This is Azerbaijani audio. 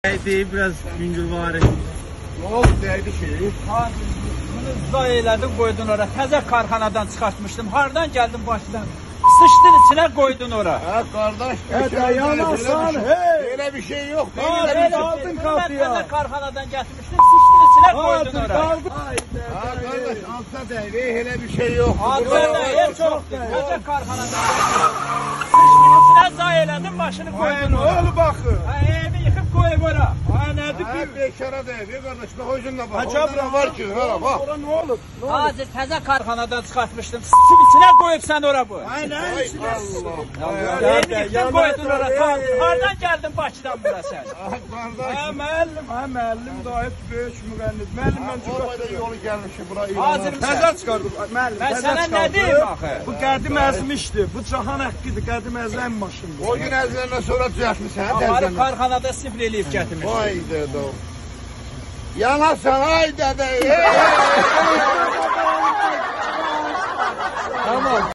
Deyib biraz güncül var. Ne oldu deydi ki? Bunu zay elədin, qoydun ora. Təzə karxanadan çıxartmışdım. Hardan gəldim başdan? Sıçdın içine koydun ora. Ha kardeş. Yanasan, hey! Öyle bir şey yok. Ben təzə karxanadan gətirmişdim. Sıçdın içine koydun ora. Ha kardeş alsa deydi. Öyle bir şey yok. Alsa deydi. Çok. Təzə karxanadan sıçdın içine zay elədin, başını koydun ora. Oğlu bakın. Evi yıkıp koyup ora. Nedir ki? Bekara deydi kardeş. Bak ucunda bak. Orada var ki. Hala bak. Ora ne olur? Hazır təzə karxanadan çıxartmışdım. Sıçın içine koyup sen ora bu. Aynen. Evi yıkıp koydun ora. Hardan geldin Bakıdan bura sen? Müəllim də hep böyük müğənniz. Müəllim mən çox Orada yolu gelmişim buraya. Hazır təzə çıxardım. Müəllim, Ben təzə sana ne çıxardım. diyeyim axı? Bu qədim əzmişdi. Bu cahan haqqıdır. Qədim əzlən maşındır. O gün əzlerinden sonra düzeltmişsin. Aparıb karxanada sifr eləyib gətirmiş. Vay dedo. Yanasan ay dede.